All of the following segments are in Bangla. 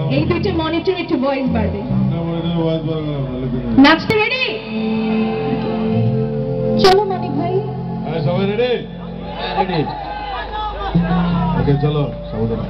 এই দুইটা মনিটর একটু ভয়েস বাড়বে। নাচতে রেডি? চলো মানিক ভাই। হ্যাঁ সবাই রেডি? রেডি। ওকে চলো সাবধানে।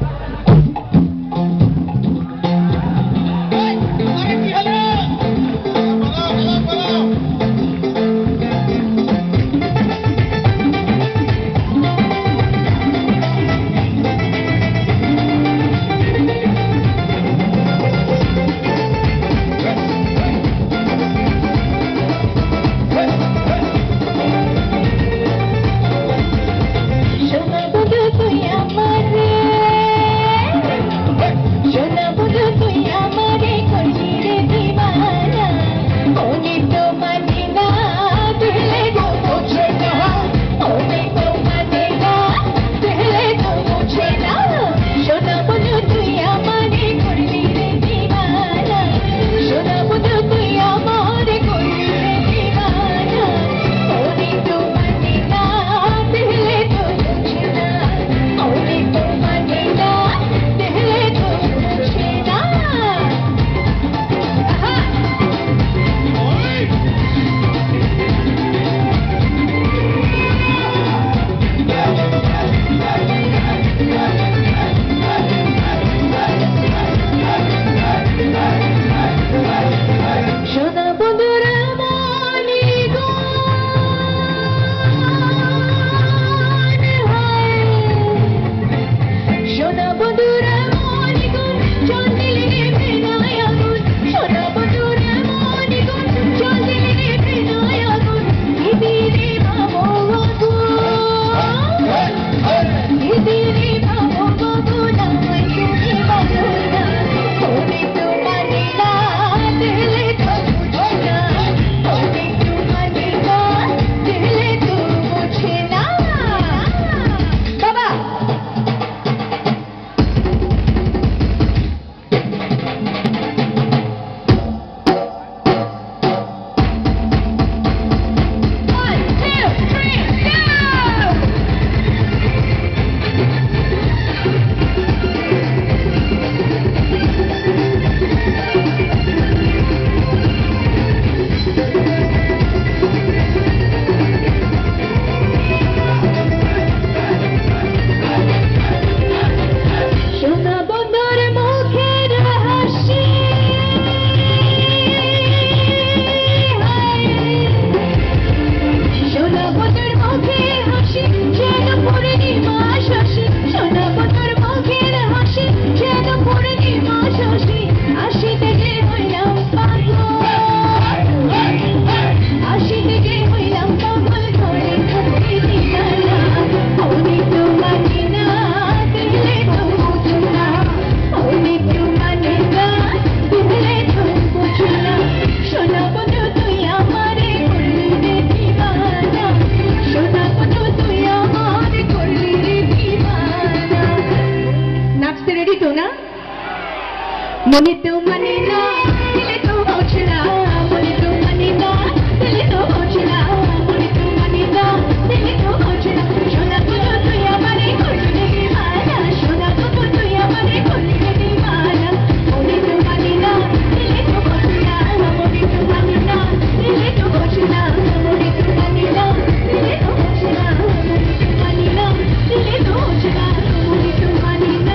मने तो मने ना दिल तो पूछना मने तो मने ना दिल तो पूछना मने तो मने ना दिल तो पूछना सोना को तो यामारे करने दीवाना सोना को तो यामारे करने दीवाना मने तो मने ना दिल तो पूछना मने तो मने ना दिल तो पूछना मने तो मने ना दिल तो पूछना मने तो मने ना दिल तो पूछना मने तो मने ना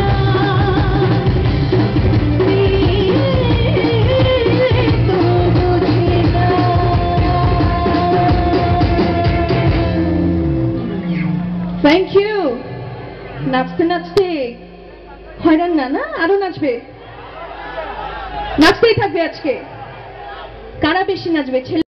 थैंक यू नाचते नाचते हैरान ना ना आरो नाचबे नाचतेই থাকবে আজকে কারা বেশি নাচবে